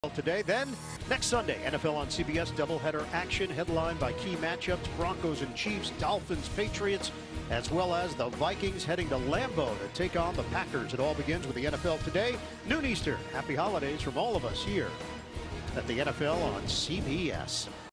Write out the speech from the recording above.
Today, then next Sunday, NFL on CBS doubleheader action headlined by key matchups: Broncos and Chiefs, Dolphins, Patriots, as well as the Vikings heading to Lambeau to take on the Packers. It all begins with the NFL Today, noon Eastern. Happy holidays from all of us here at the NFL on CBS.